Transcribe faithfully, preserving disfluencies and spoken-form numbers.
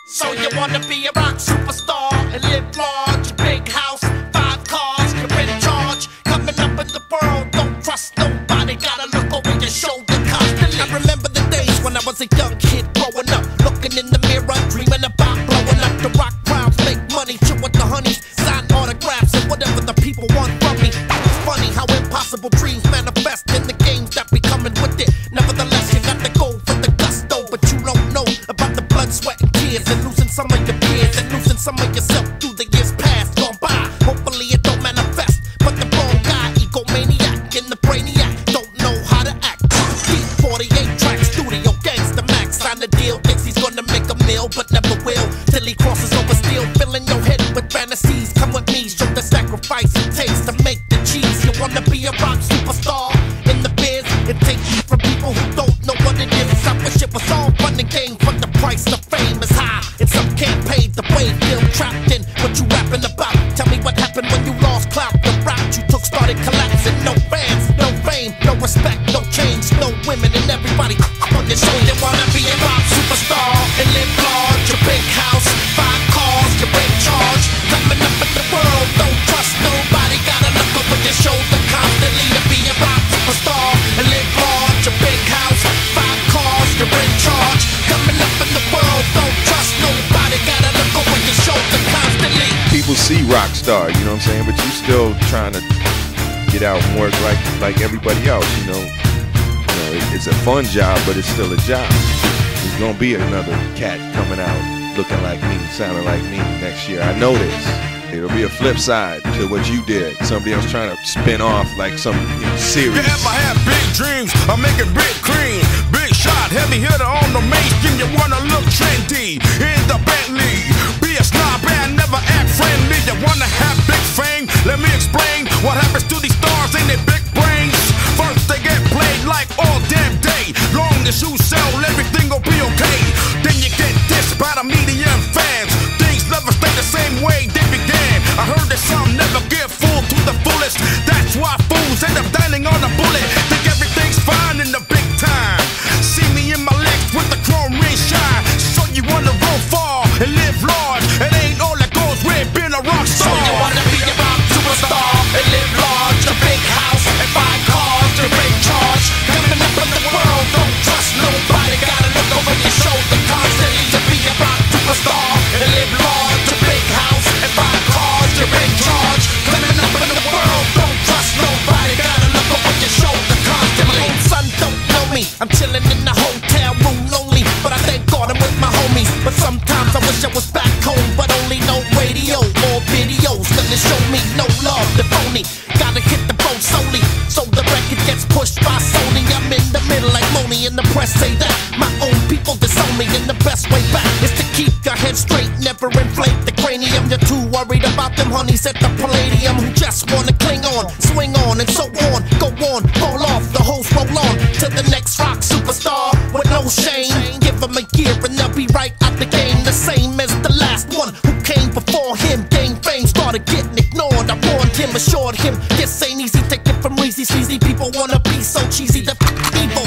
So you wanna be a rock superstar and live large, big house, five cars, you're in charge. Coming up in the world, don't trust nobody, gotta look over your shoulder constantly. I remember the days when I was a young kid growing up, looking in the mirror, dreaming about blowing up the rock crowds, make money, chill with the honeys, sign autographs and whatever the people want from me. It's funny how impossible dreams manifest in the games that be coming with it. Nevertheless, you got to go for the gusto, but you don't know about the blood, sweat, and tears, and losing some of your peers, and losing some of yourself through the years past gone by. Hopefully it don't manifest, but the wrong guy, egomaniac in the brainiac, don't know how to act. Deep forty-eight track studio, gangsta max, sign the deal, thinks he's gonna make a meal, but never will, till he crosses over steel, filling your head with fantasies. Come with me, show the sacrifice it takes to make the cheese. You wanna be a rock superstar in the biz, it takes you from people who don't know what it is. I wish it was all fun and games, but the price of fame is high, and some can't pay the way. Feel trapped in what you rapping about. Tell me what happened when you lost clout. The route you took started collapsing. No fans, no fame, no respect, no change, no women, and everybody on the show. You wanna be a rock superstar and live large, a big house, five cars, you're in charge. Coming up in the world, don't trust nobody, gotta look over your shoulder constantly. To be a rock superstar and live large, a big house, five cars, you're in charge. Coming up in the world, don't trust nobody, gotta look over your shoulder constantly. People see rock star, you know what I'm saying, but you still trying to get out and work like like everybody else, you know. You know, it, it's a fun job, but it's still a job. There's gonna be another cat coming out looking like me, sounding like me next year. I know this. It'll be a flip side to what you did. Somebody else trying to spin off like some, you know, series. You ever have big dreams of making big cream? Big shot, heavy hitter on the mainstream. You wanna look trendy in the Bentley. Be a snob and never act friendly. You wanna have big fame? Let me explain what happens to these stars in their big brains. First they get played like all damn day. Long as you sell, everything will be okay. Then you get dissed by the medium fans. Things never stay the same way they began. I heard that some never get fooled to the fullest. That's why fools end up dining on a bullet. Think everything's fine in the big time. See me in my legs with the chrome ring shine. So you wanna go far and live large. It ain't all that goes with being a rock star. So you wanna be a rock superstar and live large, a big house and five cars, you're in charge. Coming up in the world, don't trust nobody, gotta look over your shoulder constantly. To be a rock superstar and live large, a big house and five cars, you're in charge. Coming up in the world, don't trust nobody, gotta look over your shoulder constantly. My own son don't know me, I'm chilling in the hotel room lonely, but I thank God I'm with my homies. But sometimes I wish I was back home, but only no radio or videos gonna show me no love, the phony. Gotta hit the road solely, so the record gets pushed by Sony. I'm in the middle like Moni, and the press say that my own people disown me, and the best way back is to keep your head straight, never inflate the cranium. You're too worried about them honeys at the Palladium who just wanna cling on, swing on, and so on. Go on, roll off, the hoes roll on to the next rock superstar with no shame. Give them a year and they'll be right out the game, the same as the last one who came before him. Gained fame, started getting ignored. I warned him, assured him this ain't easy. Take it from Reezy, sleazy people wanna be so cheesy. The evil